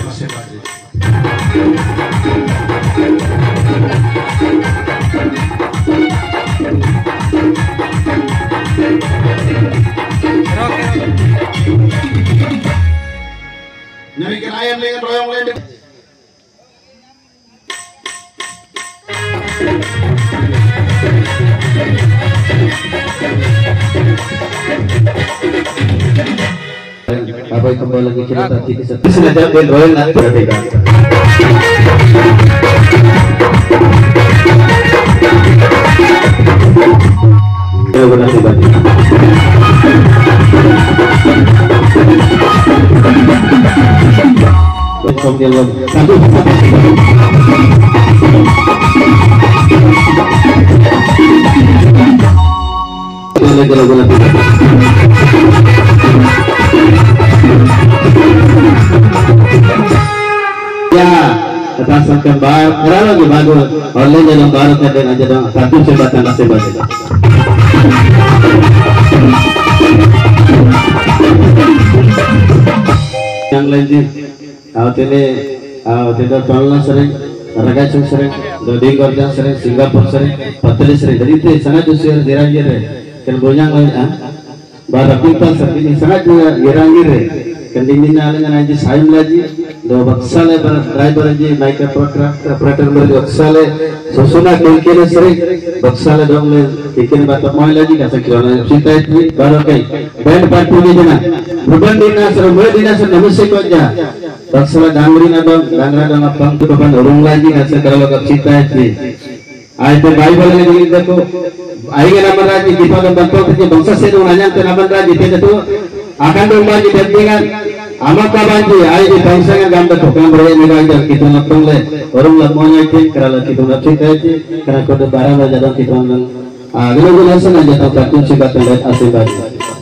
Narikin ayam dengan royong ledek. Apa kembali lagi cerita kisah sudah jadi royong nanti berbeda. Benar sih satu ya atas kembar kerana lagi bagus oleh dalam baru kadang aja dong satu sebatan yang lain tidak tolong sering Ragacung sering Dodi Gorjang sering Singapura sering Pateli sering jadi itu sangat justru dirangir kan bonyang bara pintar seperti sangat juga dirangir kan dimina dengan aja sayang lagi do baksale bara driver aja naik operator baksale susuna kini sering baksale dong bikin batok mau lagi kasih kirana cinta itu baru kayak band party ni jana beban dinas rumah dinas namusik aja baksala dangri na bang dangra dong apang tu beban urung lagi kasih kalau kau cinta itu itu Bible ni kita tu aing nama raji kita dong bantu kita bangsa sedang nanya tu nama raji kita tu akan dong raji dengan amat kabanji aing di bangsa yang gambar tu kan beraya ni raja kita nak tunggu urung lah mau nyakin kalau kita nak cinta itu kerana kau barang raja dong kita orang guna sana aja tahu kartun sibat dan asing baru.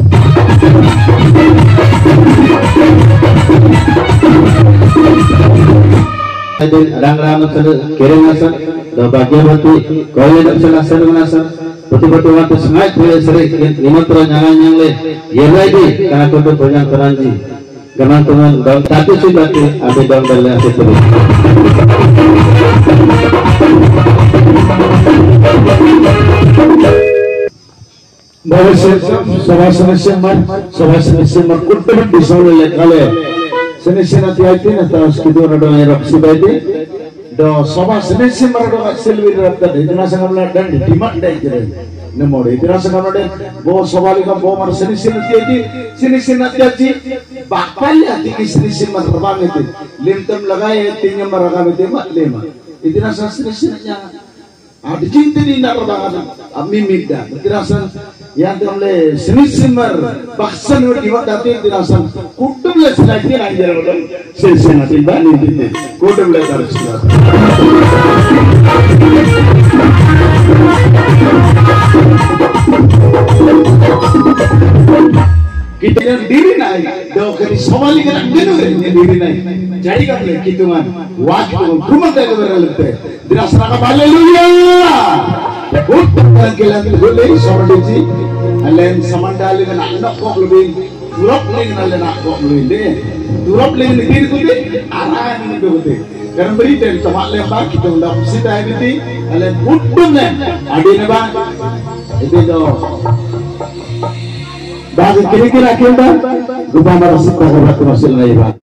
Rang-rang kirim asal, dah bagian batu, kau yang tak asal betul-betul waktu sengaja boleh sering lima turun yang le, ya lagi karena kau tu banyak teranji, teman-teman dong tapi sibat ada dong dalam asal terus. Bahwa sama kuntum disoleh kale senesi hati atau sekitar ada yang rapi baiti do sama senesi mereka selwi rapi itu nasa ngamla dan dimat dai jadi nemo itu nasa ngamla dan bahwa sobali kam bahwa mar senesi hati bakal ya tinggi senesi merbang itu limtem lagai tinggi merakam itu mat lima itu nasa senesi ada cinta di nak berbangan mimida tirasan yang temle senisimar baksan berdiwat dati tirasan kutum le selagi lanjar betul sesena tiba ni dite kutum le harus kita yang diri naik dokter somali kan dulu diri naik jadi kan le kitungan waktu rumah tak berlalu dirasa haleluya untuk kelan boleh soroti alen samandali dengan anak kok lebih durop lagi dengan anak kok lebih deh durop lagi negeri itu deh arahan itu deh karena berita tempat lembah kita udah sita ini alen untung nih ada nih bang itu do bagi kira-kira kita gubernur sekolah masih lagi bang